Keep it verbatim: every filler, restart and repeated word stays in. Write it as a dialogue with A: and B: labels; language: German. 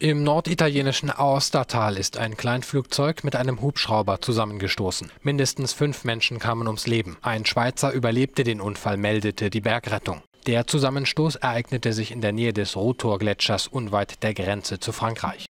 A: Im norditalienischen Aostatal ist ein Kleinflugzeug mit einem Hubschrauber zusammengestoßen. Mindestens fünf Menschen kamen ums Leben. Ein Schweizer überlebte den Unfall, meldete die Bergrettung. Der Zusammenstoß ereignete sich in der Nähe des Rutor-Gletschers unweit der Grenze zu Frankreich.